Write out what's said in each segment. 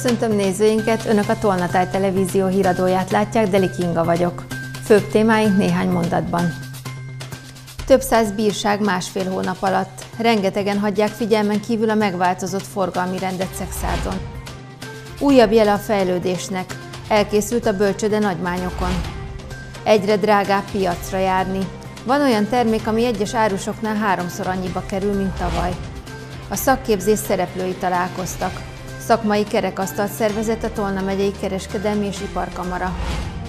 Köszöntöm nézőinket, Önök a Tolnatáj Televízió híradóját látják, Deli Kinga vagyok. Főbb témáink néhány mondatban. Több száz bírság másfél hónap alatt. Rengetegen hagyják figyelmen kívül a megváltozott forgalmi rendet Szekszárdon. Újabb jele a fejlődésnek. Elkészült a bölcsőde Nagymányokon. Egyre drágább piacra járni. Van olyan termék, ami egyes árusoknál háromszor annyiba kerül, mint tavaly. A szakképzés szereplői találkoztak. Szakmai kerekasztalt szervezett a Tolna megyei Kereskedelmi és Iparkamara.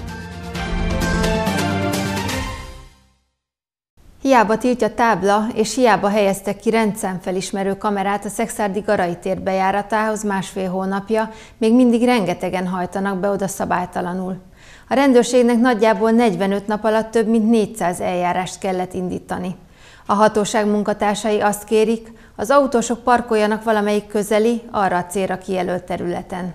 Hiába tiltja tábla, és hiába helyeztek ki rendszámfelismerő kamerát a Szekszárdi Garai tér bejáratához másfél hónapja, még mindig rengetegen hajtanak be oda szabálytalanul. A rendőrségnek nagyjából 45 nap alatt több mint 400 eljárást kellett indítani. A hatóság munkatársai azt kérik, az autósok parkoljanak valamelyik közeli, arra a célra kijelölt területen.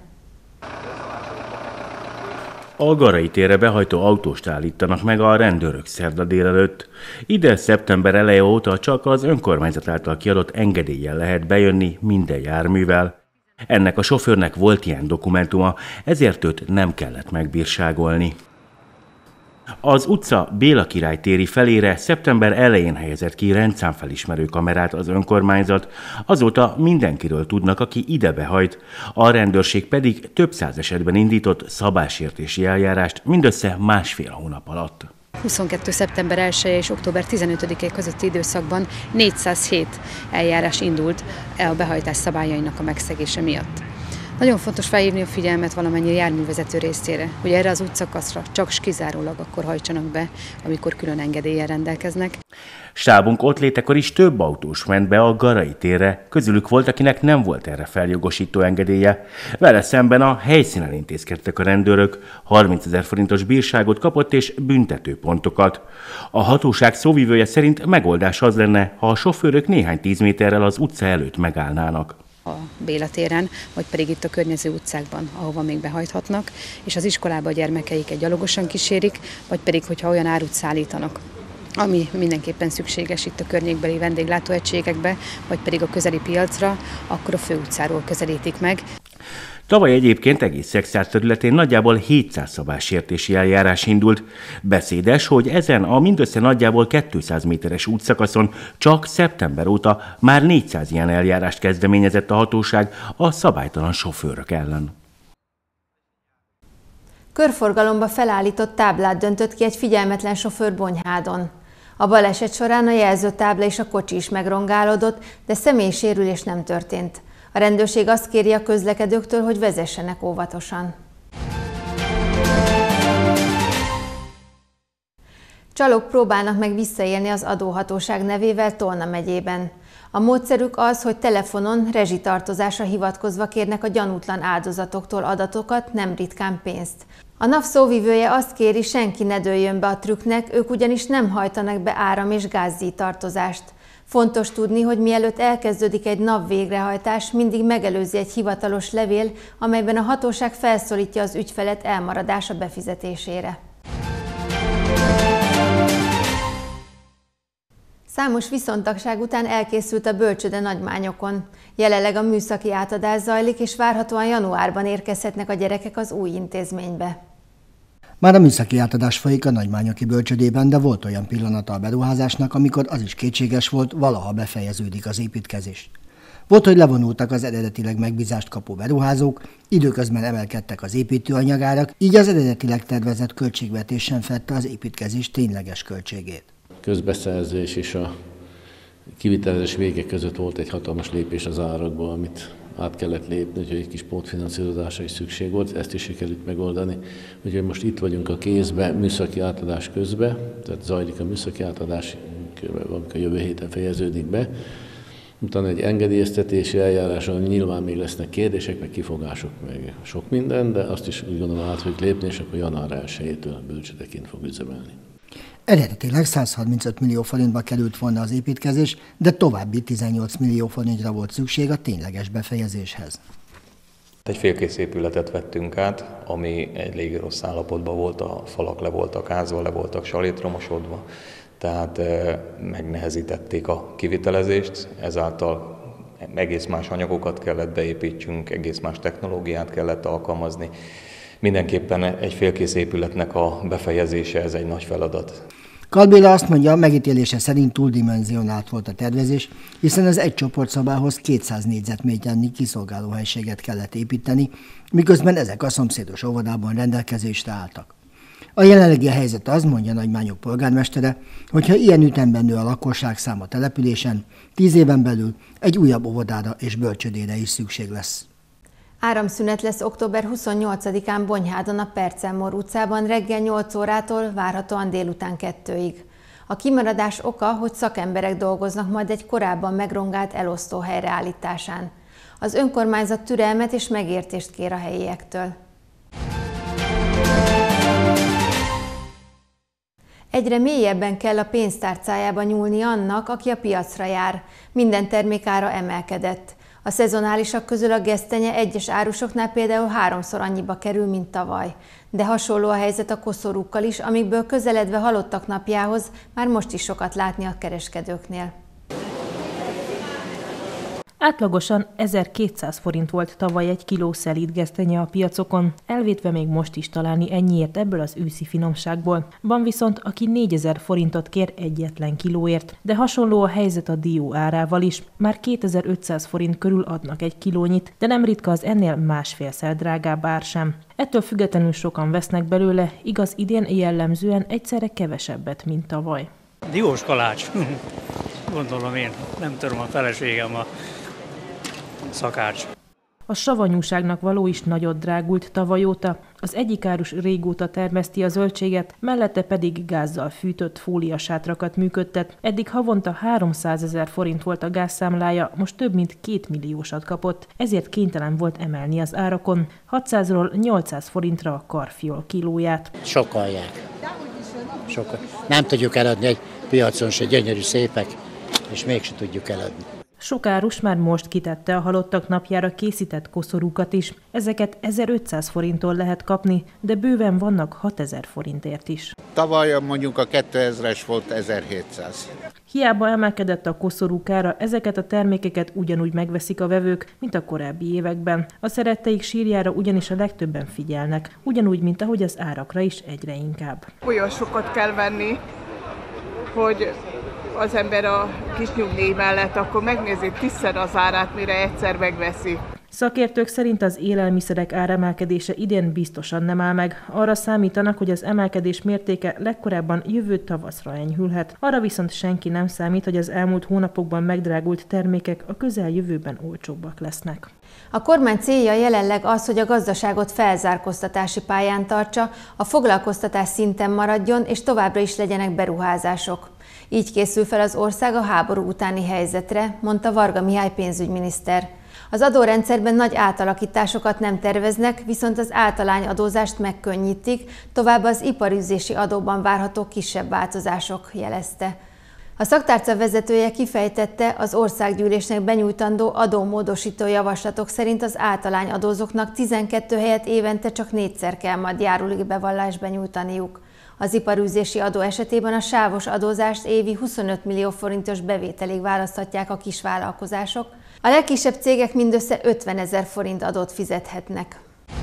A Garai térre behajtó autóst állítanak meg a rendőrök szerda délelőtt. Ide szeptember eleje óta csak az önkormányzat által kiadott engedéllyel lehet bejönni minden járművel. Ennek a sofőrnek volt ilyen dokumentuma, ezért őt nem kellett megbírságolni. Az utca Béla Király téri felére szeptember elején helyezett ki rendszámfelismerő kamerát az önkormányzat, azóta mindenkiről tudnak, aki ide behajt, a rendőrség pedig több száz esetben indított szabálysértési eljárást mindössze másfél hónap alatt. 22. szeptember 1 és október 15-e közötti időszakban 407 eljárás indult a behajtás szabályainak a megszegése miatt. Nagyon fontos felhívni a figyelmet valamennyi járművezető részére, hogy erre az útszakaszra csak kizárólag akkor hajtsanak be, amikor külön engedéllyel rendelkeznek. Stábunk ott létekor is több autós ment be a Garai térre, közülük volt, akinek nem volt erre feljogosító engedélye. Vele szemben a helyszínen intézkedtek a rendőrök, 30 000 forintos bírságot kapott és büntetőpontokat. A hatóság szóvivője szerint megoldás az lenne, ha a sofőrök néhány 10 méterrel az utca előtt megállnának. A Béla téren, vagy pedig itt a környező utcákban, ahova még behajthatnak, és az iskolába a gyermekeiket gyalogosan kísérik, vagy pedig, hogyha olyan árut szállítanak, ami mindenképpen szükséges itt a környékbeli vendéglátóegységekbe, vagy pedig a közeli piacra, akkor a főutcáról közelítik meg. Tavaly egyébként egész Szekszárd területén nagyjából 700 szabálysértési eljárás indult. Beszédes, hogy ezen a mindössze nagyjából 200 méteres útszakaszon csak szeptember óta már 400 ilyen eljárást kezdeményezett a hatóság a szabálytalan sofőrök ellen. Körforgalomba felállított táblát döntött ki egy figyelmetlen sofőr Bonyhádon. A baleset során a jelzőtábla és a kocsi is megrongálódott, de személysérülés nem történt. A rendőrség azt kéri a közlekedőktől, hogy vezessenek óvatosan. Csalók próbálnak meg visszaélni az adóhatóság nevével Tolna megyében. A módszerük az, hogy telefonon rezsitartozásra hivatkozva kérnek a gyanútlan áldozatoktól adatokat, nem ritkán pénzt. A NAV szóvivője azt kéri, senki ne dőljön be a trükknek, ők ugyanis nem hajtanak be áram- és gázdíjtartozást. Fontos tudni, hogy mielőtt elkezdődik egy NAV végrehajtás, mindig megelőzi egy hivatalos levél, amelyben a hatóság felszólítja az ügyfelet elmaradása befizetésére. Számos viszontagság után elkészült a bölcsőde Nagymányokon. Jelenleg a műszaki átadás zajlik, és várhatóan januárban érkezhetnek a gyerekek az új intézménybe. Már a műszaki átadás folyik a Nagymányoki bölcsődében, de volt olyan pillanata a beruházásnak, amikor az is kétséges volt, valaha befejeződik az építkezés. Volt, hogy levonultak az eredetileg megbízást kapó beruházók, időközben emelkedtek az építőanyagárak, így az eredetileg tervezett költségvetés sem fedte az építkezés tényleges költségét. Közbeszerzés és a kivitelezés vége között volt egy hatalmas lépés az árakból, amit át kellett lépni, úgyhogy egy kis pótfinanszírozásra is szükség volt, ezt is sikerült megoldani. Úgyhogy most itt vagyunk a kézbe, műszaki átadás közben, tehát zajlik a műszaki átadás, amikor jövő héten fejeződik be. Utána egy engedélyeztetési eljáráson nyilván még lesznek kérdések, meg kifogások, meg sok minden, de azt is úgy gondolom át fogjuk lépni, és akkor január 1-től bölcsődeként fog üzemelni. Eredetileg 135 millió forintba került volna az építkezés, de további 18 millió forintra volt szükség a tényleges befejezéshez. Egy félkész épületet vettünk át, ami elég rossz állapotban volt, a falak le voltak ázva, le voltak salétromosodva, tehát megnehezítették a kivitelezést, ezáltal egész más anyagokat kellett beépítsünk, egész más technológiát kellett alkalmazni. Mindenképpen egy félkész épületnek a befejezése, ez egy nagy feladat. Kalbéla azt mondja, megítélése szerint túldimenzionált volt a tervezés, hiszen az egy csoportszobához 200 négyzetméternyi kiszolgálóhelységet kellett építeni, miközben ezek a szomszédos óvodában rendelkezésre álltak. A jelenlegi helyzet az, mondja Nagymányok polgármestere, hogyha ilyen ütemben nő a lakosság száma településen, 10 éven belül egy újabb óvodára és bölcsődére is szükség lesz. Áramszünet lesz október 28-án Bonyhádon a Percelmor utcában reggel 8 órától, várhatóan délután 2-ig. A kimaradás oka, hogy szakemberek dolgoznak majd egy korábban megrongált elosztóhely helyreállításán. Az önkormányzat türelmet és megértést kér a helyiektől. Egyre mélyebben kell a pénztárcájába nyúlni annak, aki a piacra jár. Minden termék ára emelkedett. A szezonálisak közül a gesztenye egyes árusoknál például 3-szor annyiba kerül, mint tavaly. De hasonló a helyzet a koszorúkkal is, amikből közeledve halottak napjához már most is sokat látni a kereskedőknél. Átlagosan 1200 forint volt tavaly egy kiló szelíd gesztenye a piacokon, elvétve még most is találni ennyiért ebből az őszi finomságból. Van viszont, aki 4000 forintot kér egyetlen kilóért, de hasonló a helyzet a dió árával is. Már 2500 forint körül adnak egy kilónyit, de nem ritka az ennél másfélszer drágább ár sem. Ettől függetlenül sokan vesznek belőle, igaz idén jellemzően egyszerre kevesebbet, mint tavaly. Diós kalács, gondolom én, nem tudom, a feleségem a szakács. A savanyúságnak való is nagyot drágult tavaly óta. Az egyik árus régóta termeszti a zöldséget, mellette pedig gázzal fűtött fóliasátrakat működtet. Eddig havonta 300 000 forint volt a gázszámlája, most több mint 2 milliósat kapott, ezért kénytelen volt emelni az árakon. 600-ról 800 forintra a karfiol kilóját. Sokalják. Sokan. Nem tudjuk eladni egy piacon se, gyönyörű szépek, és mégsem tudjuk eladni. Sok árus már most kitette a halottak napjára készített koszorúkat is. Ezeket 1500 forinttól lehet kapni, de bőven vannak 6000 forintért is. Tavaly mondjuk a 2000-es volt 1700. Hiába emelkedett a koszorúk ára, ezeket a termékeket ugyanúgy megveszik a vevők, mint a korábbi években. A szeretteik sírjára ugyanis a legtöbben figyelnek, ugyanúgy, mint ahogy az árakra is egyre inkább. Olyan sokat kell venni, hogy az ember a kis nyugdíj mellett akkor megnézi 10-szer az árát, mire egyszer megveszi. Szakértők szerint az élelmiszerek áremelkedése idén biztosan nem áll meg. Arra számítanak, hogy az emelkedés mértéke legkorábban jövő tavaszra enyhülhet. Arra viszont senki nem számít, hogy az elmúlt hónapokban megdrágult termékek a közeljövőben olcsóbbak lesznek. A kormány célja jelenleg az, hogy a gazdaságot felzárkóztatási pályán tartsa, a foglalkoztatás szinten maradjon és továbbra is legyenek beruházások. Így készül fel az ország a háború utáni helyzetre, mondta Varga Mihály pénzügyminiszter. Az adórendszerben nagy átalakításokat nem terveznek, viszont az általányadózást megkönnyítik, továbbá az iparűzési adóban várható kisebb változások, jelezte. A szaktárca vezetője kifejtette, az országgyűlésnek benyújtandó adómódosító javaslatok szerint az általányadózóknak 12 helyett évente csak 4-szer kell majd járulékbevallást benyújtaniuk. Az iparűzési adó esetében a sávos adózást évi 25 millió forintos bevételig választhatják a kisvállalkozások. A legkisebb cégek mindössze 50 000 forint adót fizethetnek.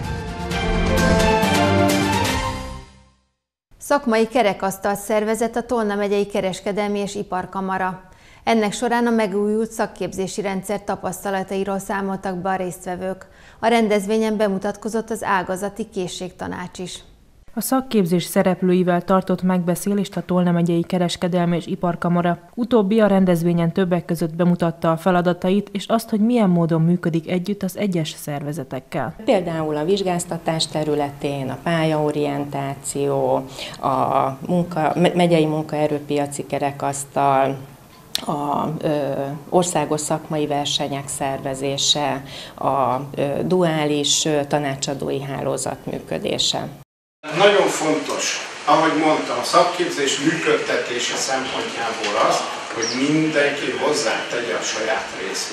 Szakmai kerekasztalt szervezett a Tolna megyei Kereskedelmi és Iparkamara. Ennek során a megújult szakképzési rendszer tapasztalatairól számoltak be a résztvevők. A rendezvényen bemutatkozott az ágazati készségtanács is. A szakképzés szereplőivel tartott megbeszélést a Tolna megyei Kereskedelmi és Iparkamara. Utóbbi a rendezvényen többek között bemutatta a feladatait, és azt, hogy milyen módon működik együtt az egyes szervezetekkel. Például a vizsgáztatás területén, a pályaorientáció, a megyei munkaerőpiaci kerekasztal, a országos szakmai versenyek szervezése, a duális tanácsadói hálózat működése. Nagyon fontos, ahogy mondtam, a szakképzés működtetése szempontjából az, hogy mindenki hozzátegye a saját részét.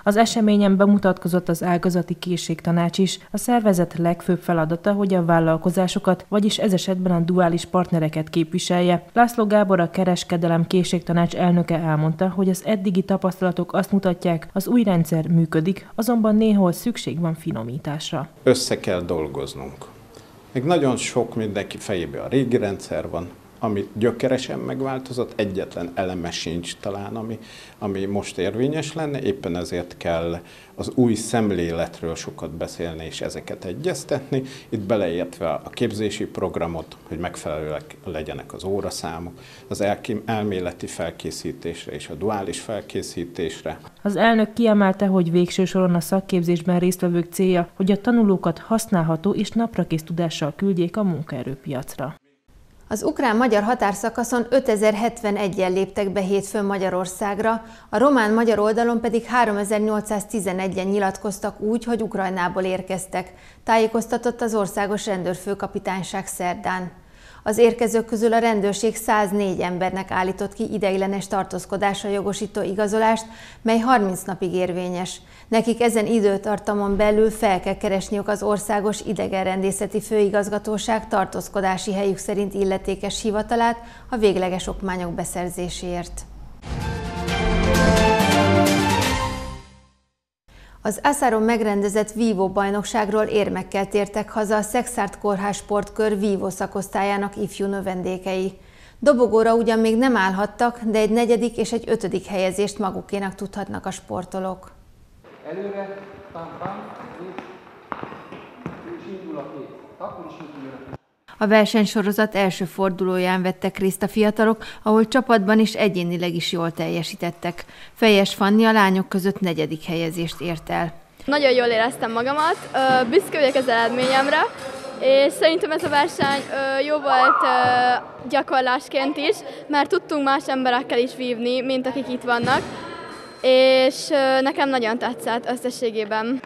Az eseményen bemutatkozott az ágazati készségtanács is. A szervezet legfőbb feladata, hogy a vállalkozásokat, vagyis ez esetben a duális partnereket képviselje. László Gábor, a Kereskedelem Készségtanács elnöke elmondta, hogy az eddigi tapasztalatok azt mutatják, az új rendszer működik, azonban néhol szükség van finomításra. Össze kell dolgoznunk. Még nagyon sok mindenki fejében a régi rendszer van, ami gyökeresen megváltozott, egyetlen eleme sincs talán, ami most érvényes lenne, éppen ezért kell az új szemléletről sokat beszélni és ezeket egyeztetni, itt beleértve a képzési programot, hogy megfelelőek legyenek az óraszámok, az elméleti felkészítésre és a duális felkészítésre. Az elnök kiemelte, hogy végső soron a szakképzésben résztvevők célja, hogy a tanulókat használható és naprakész tudással küldjék a munkaerőpiacra. Az ukrán-magyar határszakaszon 5071-en léptek be hétfőn Magyarországra, a román-magyar oldalon pedig 3811-en nyilatkoztak úgy, hogy Ukrajnából érkeztek, tájékoztatott az országos rendőrfőkapitányság szerdán. Az érkezők közül a rendőrség 104 embernek állított ki ideiglenes tartózkodásra jogosító igazolást, mely 30 napig érvényes. Nekik ezen időtartamon belül fel kell keresniük az Országos Idegenrendészeti Főigazgatóság tartózkodási helyük szerint illetékes hivatalát a végleges okmányok beszerzéséért. Az Aszáron megrendezett vívó bajnokságról érmekkel tértek haza a Szekszárd Kórház sportkör vívó szakosztályának ifjú növendékei. Dobogóra ugyan még nem állhattak, de egy 4. és egy 5. helyezést magukénak tudhatnak a sportolók. Előre, és indul a két. Akkor is indul a két. A versenysorozat első fordulóján vettek részt a fiatalok, ahol csapatban és egyénileg is jól teljesítettek. Fejes Fanni a lányok között 4. helyezést ért el. Nagyon jól éreztem magamat, büszke vagyok az eredményemre, és szerintem ez a verseny jó volt gyakorlásként is, mert tudtunk más emberekkel is vívni, mint akik itt vannak, és nekem nagyon tetszett összességében.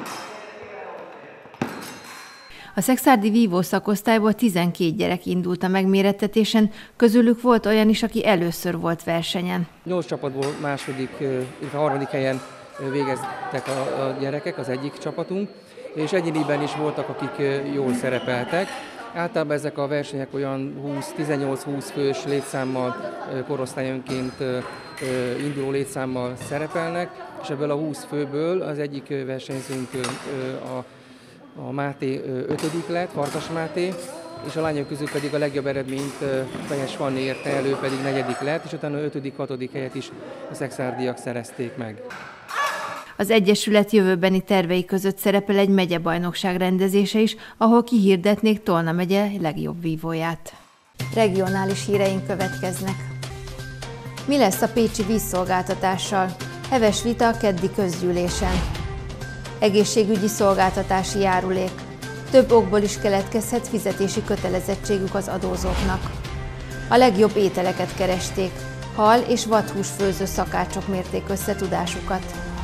A szekszárdi vívó szakosztályból 12 gyerek indult a megmérettetésen, közülük volt olyan is, aki először volt versenyen. 8 csapatból második, illetve harmadik helyen végeztek a gyerekek, az egyik csapatunk, és egyéniben is voltak, akik jól szerepeltek. Általában ezek a versenyek olyan 18-20 fős létszámmal, korosztályonként induló létszámmal szerepelnek, és ebből a 20 főből az egyik versenyzőnk a Máté 5. lett, Farkas Máté, és a lányok közül pedig a legjobb eredményt Fejes Fanni érte elő, pedig 4. lett, és utána 5.-6. helyet is a szekszárdiak szerezték meg. Az Egyesület jövőbeni tervei között szerepel egy megyebajnokság rendezése is, ahol kihirdetnék Tolna megye legjobb vívóját. Regionális híreink következnek. Mi lesz a pécsi vízszolgáltatással? Heves vita a keddi közgyűlésen. Egészségügyi szolgáltatási járulék. Több okból is keletkezhet fizetési kötelezettségük az adózóknak. A legjobb ételeket keresték. Hal és vadhús főző szakácsok mérték össze tudásukat.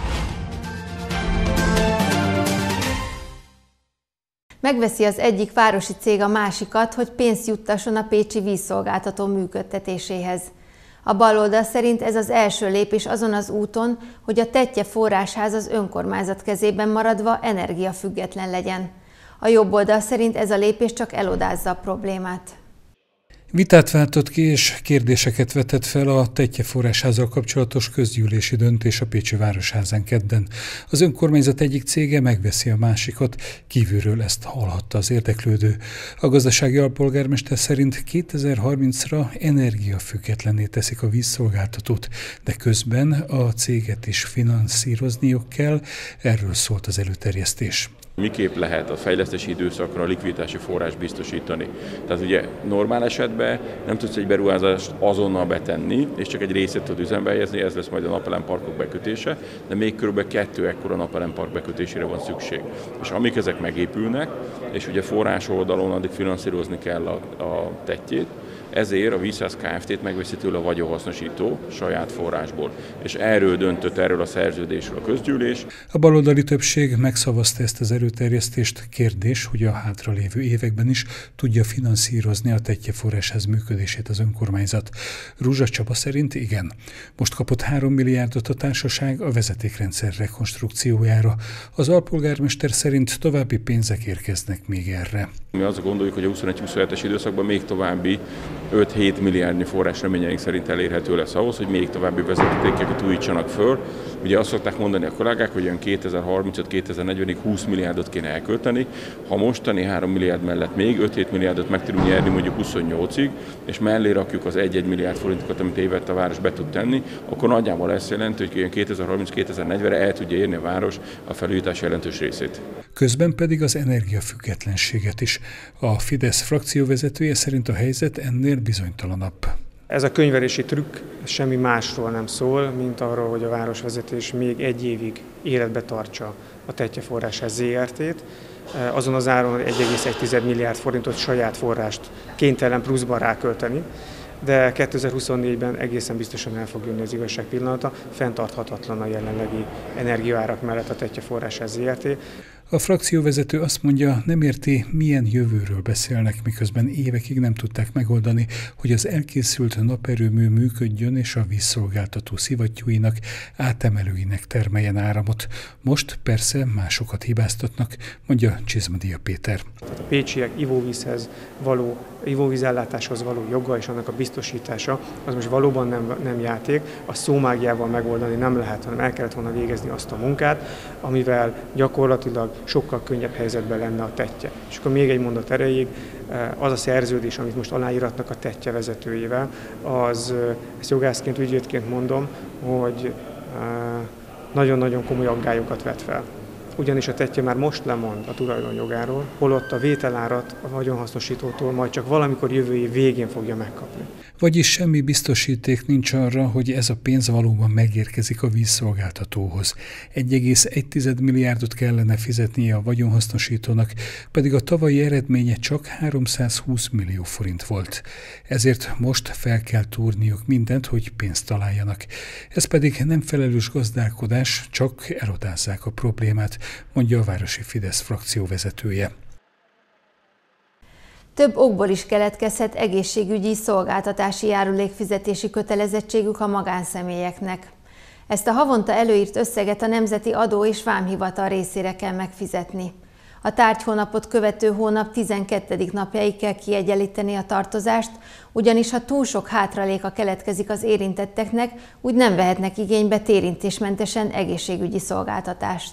Megveszi az egyik városi cég a másikat, hogy pénzt juttasson a pécsi vízszolgáltató működtetéséhez. A baloldal szerint ez az első lépés azon az úton, hogy a Tettye forrásház az önkormányzat kezében maradva energiafüggetlen legyen. A jobboldal szerint ez a lépés csak elodázza a problémát. Vitát váltott ki és kérdéseket vetett fel a Tettye forrásházzal kapcsolatos közgyűlési döntés a Pécsi Városházán kedden. Az önkormányzat egyik cége megveszi a másikat, kívülről ezt hallhatta az érdeklődő. A gazdasági alpolgármester szerint 2030-ra energiafüggetlenné teszik a vízszolgáltatót, de közben a céget is finanszírozniuk kell, erről szólt az előterjesztés. Miképp lehet a fejlesztési időszakra a likviditási forrás biztosítani? Tehát ugye normál esetben nem tudsz egy beruházást azonnal betenni, és csak egy részét tud üzembe helyezni, ez lesz majd a napelemparkok bekötése, de még kb. 2 ekkora napelempark bekötésére van szükség. És amik ezek megépülnek, és ugye forrás oldalon addig finanszírozni kell a tettyét, Ezért a Vízház Kft-t megveszi tőle a vagyonhasznosító saját forrásból. És erről döntött, erről a szerződésről a közgyűlés. A baloldali többség megszavazta ezt az erőterjesztést. Kérdés, hogy a hátralévő években is tudja finanszírozni a tettyeforrásház működését az önkormányzat. Ruzsa Csaba szerint igen. Most kapott 3 milliárdot a társaság a vezetékrendszer rekonstrukciójára. Az alpolgármester szerint további pénzek érkeznek még erre. Mi azt gondoljuk, hogy a 21-27-es időszakban még további 5-7 milliárdnyi forrás reményeink szerint elérhető lesz ahhoz, hogy még további vezetékeket újítsanak föl. Ugye azt szokták mondani a kollégák, hogy olyan 2035-2040-ig 20 milliárdot kéne elkölteni. Ha mostani 3 milliárd mellett még 5-7 milliárdot meg tudunk nyerni mondjuk 28-ig, és mellé rakjuk az 1-1 milliárd forintokat, amit évente a város be tud tenni, akkor nagyjából ezt jelenti, hogy 2030-2040-re el tudja érni a város a felújítás jelentős részét. Közben pedig az energiafüggetlenséget is. A Fidesz frakcióvezetője szerint a helyzet ennél bizonytalanabb. Ez a könyvelési trükk semmi másról nem szól, mint arról, hogy a városvezetés még 1 évig életbe tartsa a Tettyeforrásház ZRT-t, azon az áron 1,1 milliárd forintot saját forrást kénytelen pluszban rákölteni, de 2024-ben egészen biztosan el fog jönni az igazság pillanata, fenntarthatatlan a jelenlegi energiaárak mellett a Tettyeforrásház ZRT. A frakcióvezető azt mondja, nem érti, milyen jövőről beszélnek, miközben évekig nem tudták megoldani, hogy az elkészült naperőmű működjön és a vízszolgáltató szivattyúinak, átemelőinek termeljen áramot. Most persze másokat hibáztatnak, mondja Csizmadia Péter. A pécsiek ivóvízellátáshoz való joga és annak a biztosítása, az most valóban nem játék, a szómágiával megoldani nem lehet, hanem el kellett volna végezni azt a munkát, amivel gyakorlatilag sokkal könnyebb helyzetben lenne a Tettye. És akkor még egy mondat erejéig, az a szerződés, amit most aláíratnak a Tettye vezetőjével, ezt jogászként, ügyvédként mondom, hogy nagyon-nagyon komoly aggályokat vet fel. Ugyanis a Tettye már most lemond a tulajdonjogáról, holott a vételárat a vagyonhasznosítótól majd csak valamikor jövő év végén fogja megkapni. Vagyis semmi biztosíték nincs arra, hogy ez a pénz valóban megérkezik a vízszolgáltatóhoz. 1,1 milliárdot kellene fizetnie a vagyonhasznosítónak, pedig a tavalyi eredménye csak 320 millió forint volt. Ezért most fel kell túrniuk mindent, hogy pénzt találjanak. Ez pedig nem felelős gazdálkodás, csak elodázzák a problémát, mondja a városi Fidesz frakció vezetője. Több okból is keletkezhet egészségügyi szolgáltatási járulékfizetési kötelezettségük a magánszemélyeknek. Ezt a havonta előírt összeget a Nemzeti Adó- és Vámhivatal részére kell megfizetni. A tárgyhónapot követő hónap 12. napjáig kell kiegyenlíteni a tartozást, ugyanis ha túl sok hátraléka keletkezik az érintetteknek, úgy nem vehetnek igénybe térintésmentesen egészségügyi szolgáltatást.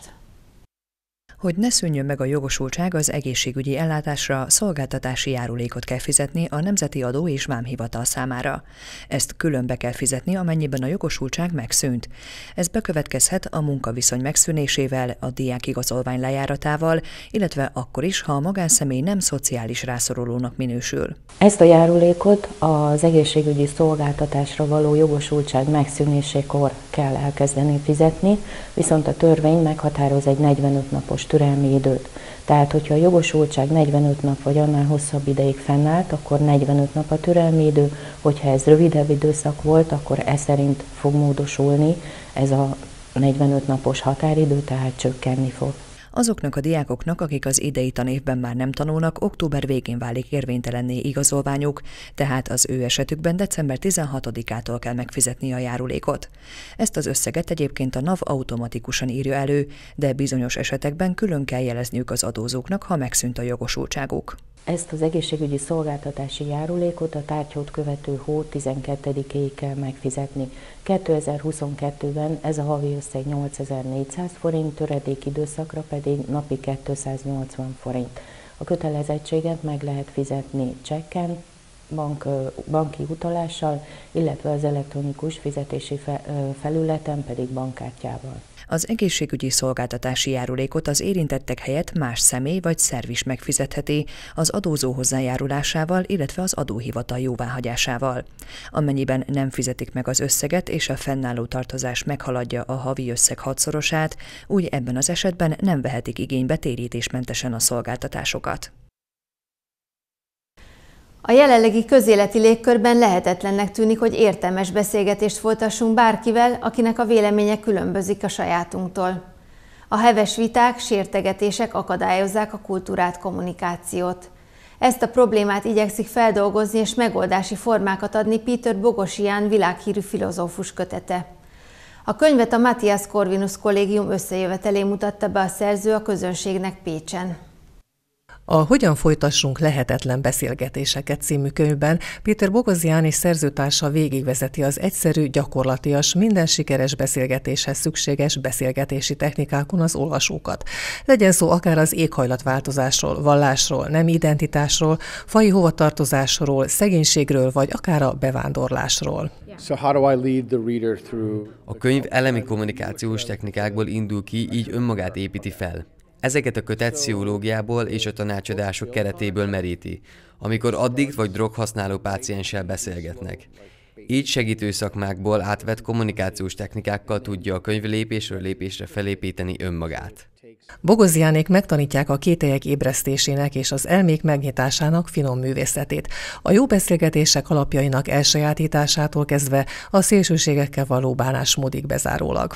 Hogy ne szűnjön meg a jogosultság, az egészségügyi ellátásra szolgáltatási járulékot kell fizetni a Nemzeti Adó- és Vámhivatal számára. Ezt külön be kell fizetni, amennyiben a jogosultság megszűnt. Ez bekövetkezhet a munkaviszony megszűnésével, a diákigazolvány lejáratával, illetve akkor is, ha a magánszemély nem szociális rászorulónak minősül. Ezt a járulékot az egészségügyi szolgáltatásra való jogosultság megszűnésekor kell elkezdeni fizetni, viszont a törvény meghatároz egy 45 napos türelmi időt. Tehát, hogyha a jogosultság 45 nap vagy annál hosszabb ideig fennállt, akkor 45 nap a türelmi idő, hogyha ez rövidebb időszak volt, akkor ez szerint fog módosulni ez a 45 napos határidő, tehát csökkenni fog. Azoknak a diákoknak, akik az idei tanévben már nem tanulnak, október végén válik érvénytelenné igazolványuk, tehát az ő esetükben december 16-ától kell megfizetni a járulékot. Ezt az összeget egyébként a NAV automatikusan írja elő, de bizonyos esetekben külön kell jelezniük az adózóknak, ha megszűnt a jogosultságuk. Ezt az egészségügyi szolgáltatási járulékot a tárgyhót követő hó 12-éig kell megfizetni. 2022-ben ez a havi összeg 8400 forint, töredék időszakra pedig napi 280 forint. A kötelezettséget meg lehet fizetni csekken, banki utalással, illetve az elektronikus fizetési felületen pedig bankkártyával. Az egészségügyi szolgáltatási járulékot az érintettek helyett más személy vagy szerv is megfizetheti az adózó hozzájárulásával, illetve az adóhivatal jóváhagyásával. Amennyiben nem fizetik meg az összeget és a fennálló tartozás meghaladja a havi összeg 6-szorosát, úgy ebben az esetben nem vehetik igénybe térítésmentesen a szolgáltatásokat. A jelenlegi közéleti légkörben lehetetlennek tűnik, hogy értelmes beszélgetést folytassunk bárkivel, akinek a véleménye különbözik a sajátunktól. A heves viták, sértegetések akadályozzák a kultúrát, kommunikációt. Ezt a problémát igyekszik feldolgozni és megoldási formákat adni Péter Bogosian világhírű filozófus kötete. A könyvet a Matthias Corvinus Kollégium összejövetelén mutatta be a szerző a közönségnek Pécsen. A Hogyan folytassunk lehetetlen beszélgetéseket című könyvben Péter Bogosian és szerzőtársa végigvezeti az egyszerű, gyakorlatias, minden sikeres beszélgetéshez szükséges beszélgetési technikákon az olvasókat. Legyen szó akár az éghajlatváltozásról, vallásról, nemi identitásról, faji hovatartozásról, szegénységről, vagy akár a bevándorlásról. A könyv elemi kommunikációs technikákból indul ki, így önmagát építi fel. Ezeket a kötet pszichológiából és a tanácsadások keretéből meríti, amikor addikt vagy droghasználó pácienssel beszélgetnek. Így segítő szakmákból átvett kommunikációs technikákkal tudja a könyv lépésről lépésre felépíteni önmagát. Bogosianék megtanítják a kételyek ébresztésének és az elmék megnyitásának finom művészetét, a jó beszélgetések alapjainak elsajátításától kezdve a szélsőségekkel való bánásmódig bezárólag.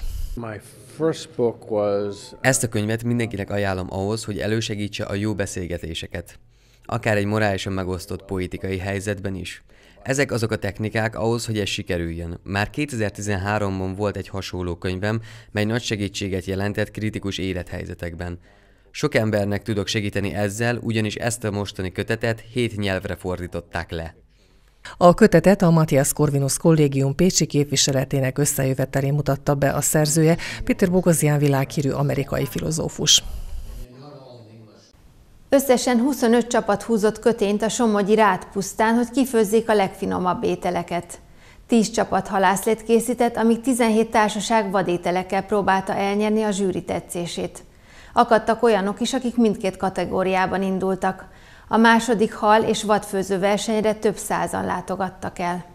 Ezt a könyvet mindenkinek ajánlom ahhoz, hogy elősegítse a jó beszélgetéseket, akár egy morálisan megosztott politikai helyzetben is. Ezek azok a technikák ahhoz, hogy ez sikerüljön. Már 2013-ban volt egy hasonló könyvem, mely nagy segítséget jelentett kritikus élethelyzetekben. Sok embernek tudok segíteni ezzel, ugyanis ezt a mostani kötetet 7 nyelvre fordították le. A kötetet a Matthias Corvinus Kollégium pécsi képviseletének összejövetelén mutatta be a szerzője, Péter Bogosian világhírű amerikai filozófus. Összesen 25 csapat húzott kötényt a somogyi Rádpusztán, hogy kifőzzék a legfinomabb ételeket. 10 csapat halászlét készített, amíg 17 társaság vadételekkel próbálta elnyerni a zsűri tetszését. Akadtak olyanok is, akik mindkét kategóriában indultak. A második hal- és vadfőző versenyre több százan látogattak el.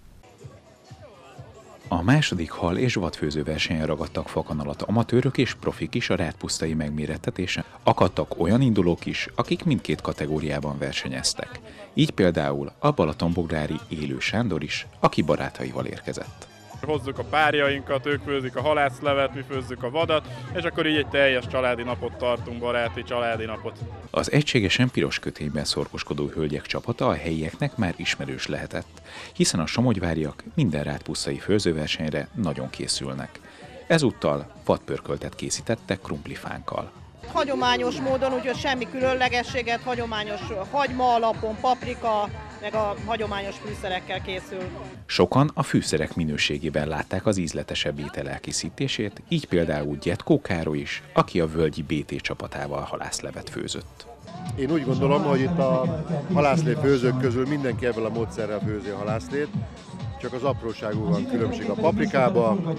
A második hal- és vadfőző versenyen ragadtak fakon alatt amatőrök és profik is a rádpusztai megmérettetésen. Akadtak olyan indulók is, akik mindkét kategóriában versenyeztek. Így például a balatonbográri Élő Sándor is, aki barátaival érkezett. Hozzuk a párjainkat, ők főzik a halászlevet, mi főzzük a vadat, és akkor így egy teljes családi napot tartunk, baráti családi napot. Az egységesen piros kötényben szorgoskodó hölgyek csapata a helyieknek már ismerős lehetett, hiszen a somogyváriak minden rádpusztai főzőversenyre nagyon készülnek. Ezúttal vadpörköltet készítettek krumplifánkkal. Hagyományos módon, úgyhogy semmi különlegességet, hagyományos hagyma alapon, paprika, meg a hagyományos fűszerekkel készül. Sokan a fűszerek minőségében látták az ízletesebb étel elkészítését, így például Gyetkó Károly is, aki a völgyi BT csapatával halászlevet főzött. Én úgy gondolom, hogy itt a halászlé főzők közül mindenki ebből a módszerrel főzi a halászlét, csak az apróságú van különbség a paprikába,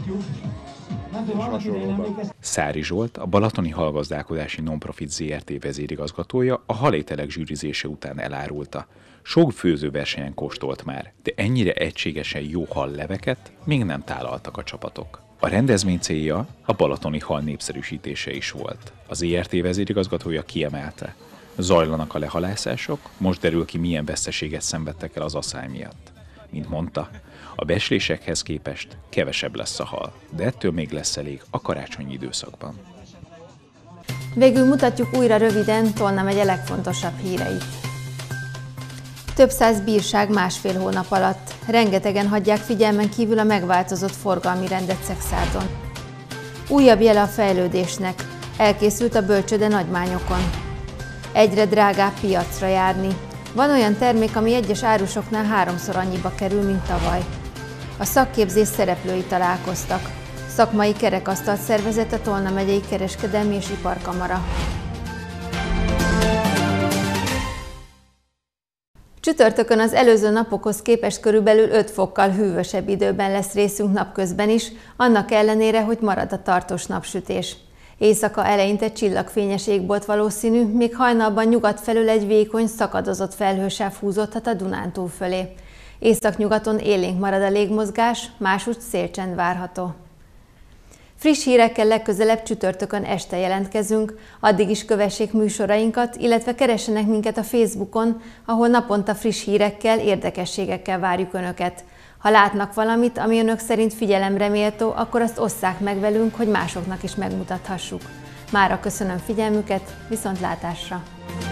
és hasonlóban. Szári Zsolt, a Balatoni Halgazdálkodási Nonprofit Zrt. Vezérigazgatója a halételek zsűrizése után elárulta. Sok főzőversenyen kóstolt már, de ennyire egységesen jó halleveket még nem tálaltak a csapatok. A rendezvény célja a balatoni hal népszerűsítése is volt. Az Zrt. Vezérigazgatója kiemelte, zajlanak a lehalászások, most derül ki, milyen veszteséget szenvedtek el az aszály miatt. Mint mondta, a becslésekhez képest kevesebb lesz a hal, de ettől még lesz elég a karácsonyi időszakban. Végül mutatjuk újra röviden Tolna megye legfontosabb híreit. Több száz bírság másfél hónap alatt. Rengetegen hagyják figyelmen kívül a megváltozott forgalmi rendet Szekszárdon. Újabb jele a fejlődésnek. Elkészült a bölcsőde Nagymányokon. Egyre drágább piacra járni. Van olyan termék, ami egyes árusoknál 3-szor annyiba kerül, mint tavaly. A szakképzés szereplői találkoztak. Szakmai kerekasztalt szervezett a Tolna megyei Kereskedelmi és Iparkamara. Csütörtökön az előző napokhoz képest körülbelül 5 fokkal hűvösebb időben lesz részünk napközben is, annak ellenére, hogy marad a tartós napsütés. Éjszaka eleinte csillagfényes égbolt valószínű, még hajnalban nyugat felől egy vékony, szakadozott felhősáv húzódhat a Dunántúl fölé. Északnyugaton élénk marad a légmozgás, másútt szélcsend várható. Friss hírekkel legközelebb csütörtökön este jelentkezünk, addig is kövessék műsorainkat, illetve keressenek minket a Facebookon, ahol naponta friss hírekkel, érdekességekkel várjuk Önöket. Ha látnak valamit, ami Önök szerint figyelemre méltó, akkor azt osszák meg velünk, hogy másoknak is megmutathassuk. Mára köszönöm figyelmüket, viszontlátásra!